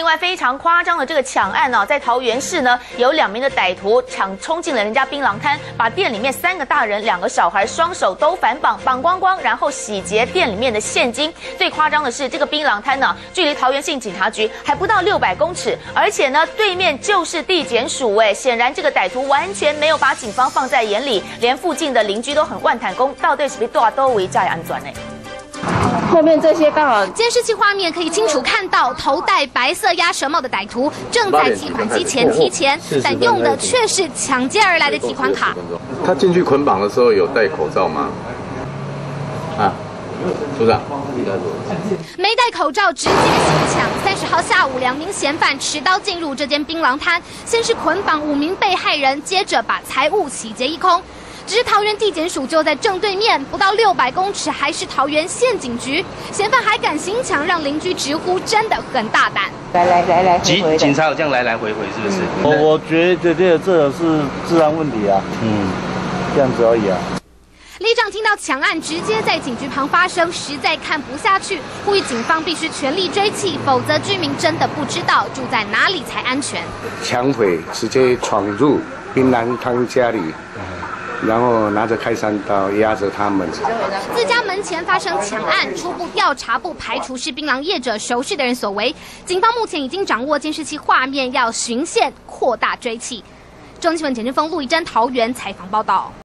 外非常夸张的这个抢案在桃园市呢，有2名的歹徒冲进了人家槟榔摊，把店里面3个大人、2个小孩双手都反绑，绑光光，然后洗劫店里面的现金。最夸张的是，这个槟榔摊呢，距离桃园县警察局还不到600公尺，而且呢，对面就是地检署。显然这个歹徒完全没有把警方放在眼里，连附近的邻居都很万坦公，到底是不是大都围在安全呢？ 后面这些刚好，监视器画面可以清楚看到，头戴白色鸭舌帽的歹徒正在提款机前提钱，但用的却是抢劫而来的提款卡。 他进去捆绑的时候有戴口罩吗？啊，组长， 没戴口罩直接行抢。30号下午，2名嫌犯持刀进入这间槟榔摊，先是捆绑5名被害人，接着把财物洗劫一空。只是桃园地检署就在正对面，不到600公尺，还是桃园县警局。嫌犯还敢行抢，让邻居直呼真的很大胆。 来回，警察有这样来回是不是？ 我觉得这是治安问题啊，这样子而已啊。 里长听到抢案直接在警局旁发生，实在看不下去，呼吁警方必须全力追缉，否则居民真的不知道住在哪里才安全。 抢匪直接闯入槟榔摊家里。然后拿着开山刀压着他们。 自家门前发生抢案，初步调查不排除是槟榔业者熟识的人所为。警方目前已经掌握监视器画面，要循线扩大追缉。中新闻简志峰、陆一珍桃园采访报道。